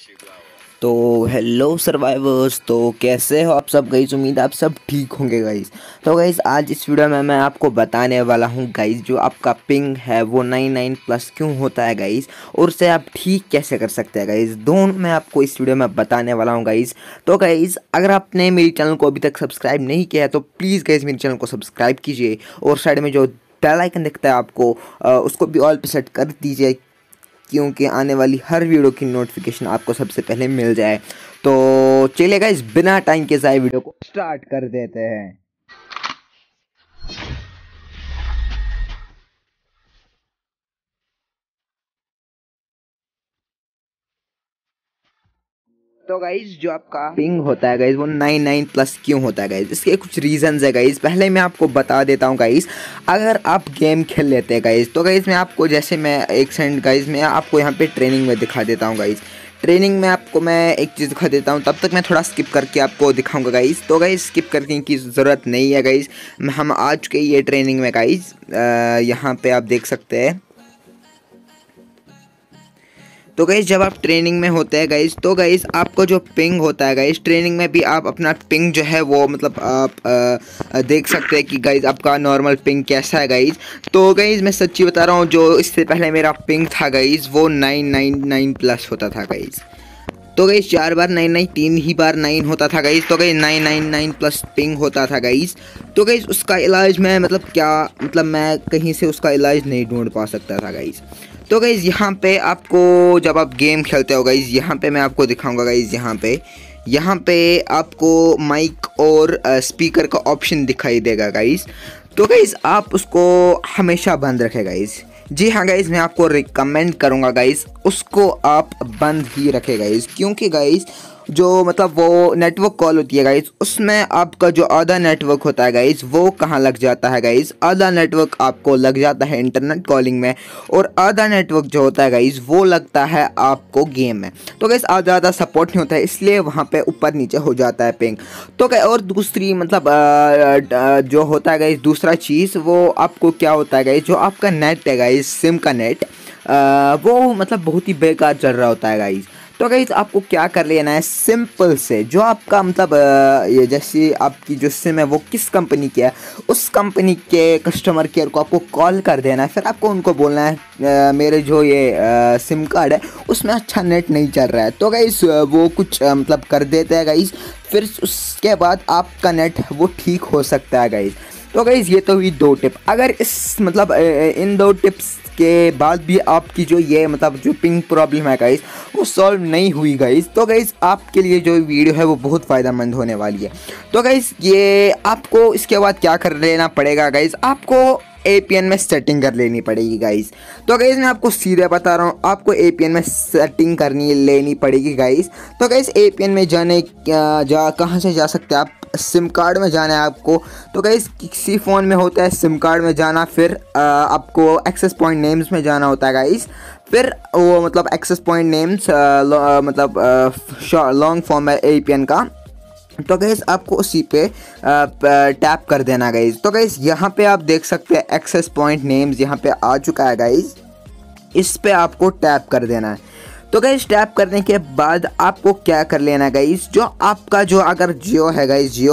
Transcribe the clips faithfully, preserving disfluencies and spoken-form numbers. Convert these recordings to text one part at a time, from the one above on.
तो hello survivors, तो कैसे हो आप सब गाइस। उम्मीद है आप सब ठीक होंगे गाइस। तो गाइस आज इस वीडियो में मैं आपको बताने वाला हूं गाइस, जो आपका पिंग है वो नाइन नाइन प्लस क्यों होता है गाइस, और उसे आप ठीक कैसे कर सकते हैं गाइस, दोनों मैं आपको इस वीडियो में बताने वाला हूं गाइस। तो गाइस अगर आपने मेरे चैनल को अभी तक सब्सक्राइब नहीं किया है तो प्लीज़ गाइस मेरे चैनल को सब्सक्राइब कीजिए, और साइड में जो बेल आइकन दिखता है आपको आ, उसको भी ऑल पे सेट कर दीजिए, क्योंकि आने वाली हर वीडियो की नोटिफिकेशन आपको सबसे पहले मिल जाए। तो चलिए गाइस बिना टाइम के जाए वीडियो को स्टार्ट कर देते हैं। तो गाइज जो आपका पिंग होता है गाइज वो नाइन नाइन प्लस क्यों होता है गाइज, इसके कुछ रीजंस है गाइज। पहले मैं आपको बता देता हूँ गाइज, अगर आप गेम खेल लेते हैं गाइज तो गाइज मैं आपको, जैसे मैं एक सेकंड गाइज मैं आपको यहाँ पे ट्रेनिंग में दिखा देता हूँ गाइज। ट्रेनिंग में आपको मैं एक चीज़ दिखा देता हूँ, तब तक मैं थोड़ा स्किप करके आपको दिखाऊंगा गाइज। तो गाइज स्किप करने की ज़रूरत नहीं है गाइज, हम आ चुके ये ट्रेनिंग में गाइज। यहाँ पे आप देख सकते हैं। तो गाइस जब आप ट्रेनिंग में होते हैं गाइस तो गाइस आपको जो पिंग होता है गाइस, ट्रेनिंग में भी आप अपना पिंग जो है वो मतलब आप आ, देख सकते हैं कि गाइस आपका नॉर्मल पिंग कैसा है गाइस। तो गाइस मैं सच्ची बता रहा हूँ, जो इससे पहले मेरा पिंग था गाइस वो नाइन नाइन नाइन प्लस होता था गाइस। तो गाइस चार बार नाइन नाइन तीन ही बार नाइन होता था गाइस। तो guys nine nine nine plus ping होता था गाइस। तो गाइस उसका इलाज मैं मतलब क्या मतलब मैं कहीं से उसका इलाज नहीं ढूंढ पा सकता था गाइस। तो गाइज़ यहाँ पे आपको, जब आप गेम खेलते हो गाइज़, यहाँ पे मैं आपको दिखाऊंगा गाइज़। यहाँ पे यहाँ पे आपको माइक और स्पीकर का ऑप्शन दिखाई देगा गाइज़। तो गाइज़ आप उसको हमेशा बंद रखें गाइज़। जी हाँ गाइज़, मैं आपको रिकमेंड करूँगा गाइज़ उसको आप बंद ही रखें गाइज़, क्योंकि गाइज़ जो मतलब वो नेटवर्क कॉल होती है गाइज़, उसमें आपका जो आधा नेटवर्क होता है गाइज़ वो कहाँ लग जाता है गाइज़, आधा नेटवर्क आपको लग जाता है इंटरनेट कॉलिंग में, और आधा नेटवर्क जो होता है गाइज़ वो लगता है आपको गेम में। तो गाइज़ आधा आधा सपोर्ट नहीं होता है, इसलिए वहाँ पे ऊपर नीचे हो जाता है पिंग। तो और दूसरी मतलब आ, जो होता है गाइज़ दूसरा चीज़, वो आपको क्या होता है गाइज़, जो आपका नेट है गाइज़, सिम का नेट आ, वो मतलब बहुत ही बेकार चल रहा होता है गाइज़। तो गाइज़ आपको क्या कर लेना है, सिंपल से जो आपका मतलब ये जैसे आपकी जो सिम है वो किस कंपनी की है, उस कंपनी के कस्टमर केयर को आपको कॉल कर देना है। फिर आपको उनको बोलना है मेरे जो ये सिम कार्ड है उसमें अच्छा नेट नहीं चल रहा है। तो गाइज़ वो कुछ मतलब कर देते हैं गाइज़, फिर उसके बाद आपका नेट वो ठीक हो सकता है गाइज़। तो गाइज़ ये तो हुई दो टिप। अगर इस मतलब इन दो टिप्स के बाद भी आपकी जो ये मतलब जो पिंग प्रॉब्लम है गाइस वो सॉल्व नहीं हुई गाइस, तो गाइस आपके लिए जो वीडियो है वो बहुत फ़ायदेमंद होने वाली है। तो गाइस ये आपको इसके बाद क्या कर लेना पड़ेगा गाइस, आपको ए पी एन में सेटिंग कर लेनी पड़ेगी गाइस। तो गाइस मैं आपको सीधे बता रहा हूँ, आपको ए पी एन में सेटिंग करनी लेनी पड़ेगी गाइस। तो गाइस ए पी एन में जाने जा कहाँ से जा सकते हैं आप, सिम कार्ड में जाना है आपको। तो गाइस किसी फ़ोन में होता है सिम कार्ड में जाना, फिर आ, आपको एक्सेस पॉइंट नेम्स में जाना होता है गाइस। फिर वो मतलब एक्सेस पॉइंट नेम्स मतलब लॉन्ग फॉर्म है ए पी एन का। तो गाइस आपको उसी पे टैप कर देना गाइस। तो गाइस यहाँ पे आप देख सकते हैं एक्सेस पॉइंट नेम्स यहाँ पे आ चुका है गाइस, इस पे आपको टैप कर देना है। तो गाइस टैप करने के बाद आपको क्या कर लेना गाइस, जो आपका जो अगर जियो है गाइस, जियो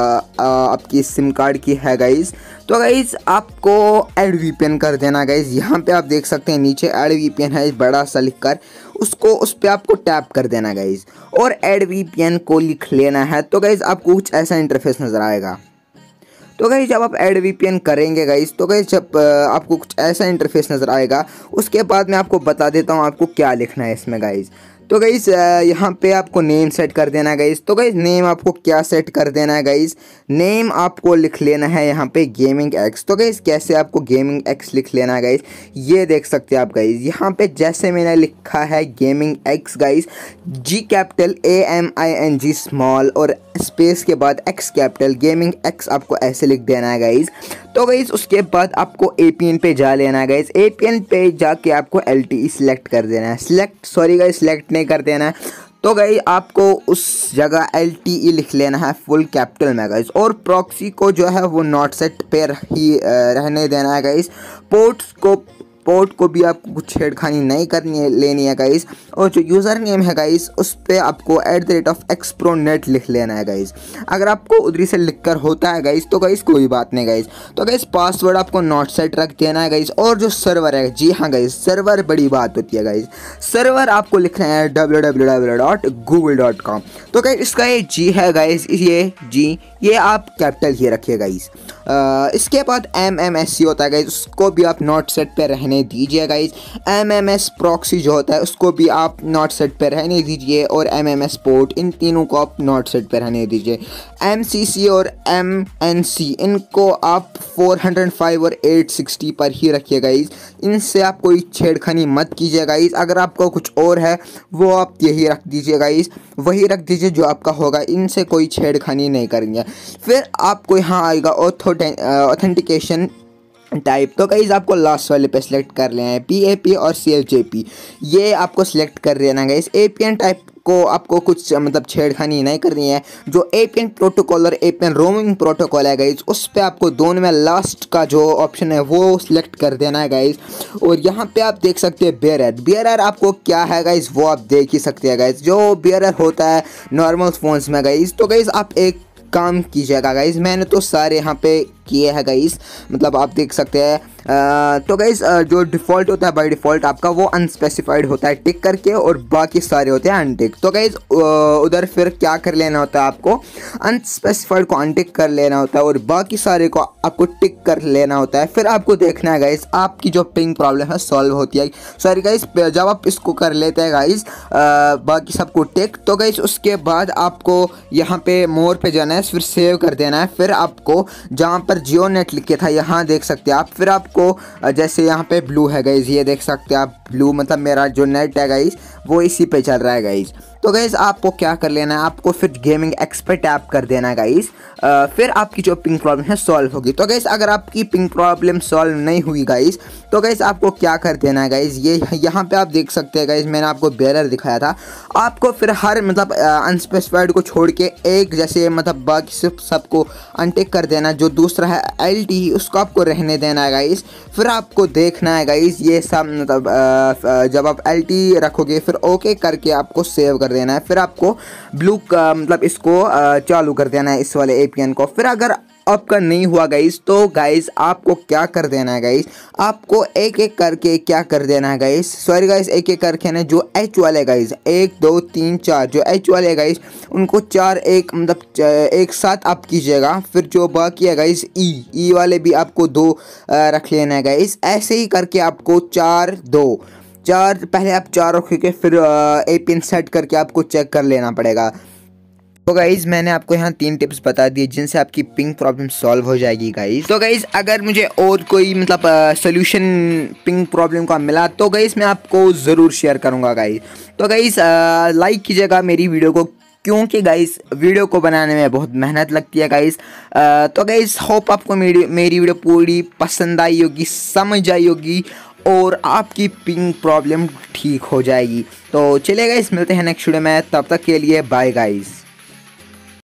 आपकी सिम कार्ड की है गाइस, तो गाइस आपको ऐड वी पी एन कर देना गाइस। यहाँ पे आप देख सकते हैं नीचे ऐड वी पी एन है बड़ा सा लिख कर, उसको उस पर आपको टैप कर देना गाइस, और ऐड वी पी एन को लिख लेना है। तो गाइस आपको कुछ ऐसा इंटरफेस नज़र आएगा। तो गाइस जब आप ऐड वी पी एन करेंगे गाइस, तो गाइस जब आपको कुछ ऐसा इंटरफेस नज़र आएगा, उसके बाद मैं आपको बता देता हूँ आपको क्या लिखना है इसमें गाइस। तो गाइस यहाँ पे आपको नेम सेट कर देना है गाइस। तो गाइस नेम आपको क्या सेट कर देना है गाइस, नेम आपको लिख लेना है यहाँ पे गेमिंग एक्स। तो गाइस कैसे आपको गेमिंग एक्स लिख लेना है गाइस, ये देख सकते हैं आप गाइस। यहाँ पे जैसे मैंने लिखा है gaming X guys, G capital A M I N G small और स्पेस के बाद एक्स कैपिटल, गेमिंग एक्स आपको ऐसे लिख देना है गाइस। तो गाइस उसके बाद आपको ए पी एन पे जा लेना है गाइस। ए पी एन पे जाके आपको एल टी ई सिलेक्ट कर देना है, सिलेक्ट सॉरी गाइस सिलेक्ट नहीं कर देना है। तो गाइस आपको उस जगह एल टी ई लिख लेना है फुल कैपिटल में गाइस, और प्रॉक्सी को जो है वो नॉट सेट पे ही रहने देना है गाइस। पोर्ट्स को पोर्ट को भी आपको कुछ छेड़खानी नहीं करनी है लेनी है गाइस। और जो यूज़र नेम है गाइस उस पर आपको एट द रेट ऑफ एक्सप्रोनेट लिख लेना है गाइस। अगर आपको उधरी से लिख कर होता है गाइस तो गाइस कोई बात नहीं गाइस। तो गाइस पासवर्ड आपको नॉट सेट रख देना है गाइस। और जो सर्वर है, जी हाँ गाइस सर्वर बड़ी बात होती है गाइस। सर्वर आपको लिखना है W W W dot Google dot com. तो गाइस इसका ये जी है गाइस, ये जी ये आप कैपिटल ही रखिए गाइस। इसके बाद एम एम एस सी होता है गाइस, उसको भी आप नॉट सेट पे रहने दीजिए guys. M M S proxy जो होता है उसको भी आप नॉट सेट पे रहने दीजिए। और एम एम एस पोर्ट, इन तीनों को आप नॉट सेट पे रहने दीजिए। एम सी सी और एम एन सी इनको आप फोर हंड्रेड फाइव और एट सिक्सटी पर ही रखिए गाइस। इनसे आप कोई छेड़खानी मत कीजिए गाइस। अगर आपको कुछ और है वो आप यही रख दीजिए गाइस, वही रख दीजिए जो आपका होगा। इनसे कोई छेड़खानी नहीं करेंगे। फिर आपको यहाँ आएगा ऑथेंटिकेशन टाइप। तो गाइस आपको लास्ट वाले पे सिलेक्ट कर लेना है पी ए पी और सी एल जे पी, ये आपको सिलेक्ट कर लेना guys. A P N type को आपको कुछ मतलब छेड़खानी नहीं करनी है। जो ए पी एन प्रोटोकॉल और A P N roaming protocol है गाइस उस पे आपको दोनों में लास्ट का जो ऑप्शन है वो सिलेक्ट कर देना है गाइस। और यहाँ पे आप देख सकते हैं बेयरर। बेयरर आपको क्या है गाइस वो आप देख ही सकते हैं गाइस। जो बेयरर होता है नॉर्मल फोन्स में गाइस, तो गाइस आप एक काम कीजिएगा गाइस, मैंने तो सारे यहाँ पे किए हैं गाइस, मतलब आप देख सकते हैं। आ, तो गाइस जो डिफ़ॉल्ट होता है बाय डिफ़ॉल्ट आपका वो अनस्पेसिफाइड होता है टिक करके, और बाकी सारे होते हैं अनटिक। तो गाइस उधर फिर क्या कर लेना होता है, आपको अनस्पेसिफाइड को अनटिक कर लेना होता है और बाकी सारे को आपको टिक कर लेना होता है। फिर आपको देखना है गाइस आपकी जो पिंग प्रॉब्लम है सॉल्व होती है। सॉरी गाइस, जब आप इसको कर लेते हैं गाइस बाकी सबको टिक, तो गाइस उसके बाद आपको यहाँ पे मोर पे जाना है, फिर सेव कर देना है। फिर आपको जहाँ पर जियो नेट लिखे था यहाँ देख सकते हैं आप, फिर आपको जैसे यहाँ पे ब्लू है गाइस, ये देख सकते हैं आप ब्लू, मतलब मेरा जो नेट है गाइस वो इसी पे चल रहा है गाइस। तो गाइस आपको क्या कर लेना है, आपको फिर गेमिंग एक्सपर्ट टैप कर देना है गाइस। फिर आपकी जो पिंग प्रॉब्लम है सॉल्व होगी। तो गाइस अगर आपकी पिंग प्रॉब्लम सॉल्व नहीं हुई गाइस तो गाइस आपको क्या कर देना है गाइस, ये यहाँ पे आप देख सकते हैं गाइस, मैंने आपको बेरर दिखाया था। आपको फिर हर मतलब अनस्पेसिफाइड को छोड़ के एक जैसे मतलब बाकी सिर्फ सबको अनटिक कर देना। जो दूसरा है एल टी उसको आपको रहने देना है गाइस। फिर आपको देखना है गाइस ये सब मतलब जब आप एल टी रखोगे फिर ओके करके आपको सेव कर देना है। फिर आपको ब्लू का मतलब इसको चालू कर देना है इस वाले ए पी एन को। फिर अगर आपका नहीं हुआ गाइस तो गाइस आपको क्या कर देना है गाइस, आपको एक एक करके क्या कर देना है गाइस, सॉरी गाइस एक एक करके ना जो एच वाले गाइस एक दो तीन चार जो एच वाले गाइस उनको चार एक मतलब एक साथ आप कीजिएगा। फिर जो बाकी है गाइस ई ई वाले भी आपको दो रख लेना है गाइस। ऐसे ही करके आपको चार दो चार पहले आप चार रखोगे फिर ए पिन सेट करके आपको चेक कर लेना पड़ेगा। तो गाइज़ मैंने आपको यहाँ तीन टिप्स बता दिए जिनसे आपकी पिंग प्रॉब्लम सॉल्व हो जाएगी गाइज़। तो गाइज़ अगर मुझे और कोई मतलब सोल्यूशन पिंग प्रॉब्लम का मिला तो गाइज़ मैं आपको ज़रूर शेयर करूँगा गाइज़। तो गाइज़ लाइक कीजिएगा मेरी वीडियो को, क्योंकि गाइस वीडियो को बनाने में बहुत मेहनत लगती है गाइस। तो गाइस होप आपको मेरी मेरी वीडियो पूरी पसंद आई होगी, समझ आई होगी और आपकी पिंग प्रॉब्लम ठीक हो जाएगी। तो चलिए गाइस मिलते हैं नेक्स्ट वीडियो में, तब तक के लिए बाय गाइस।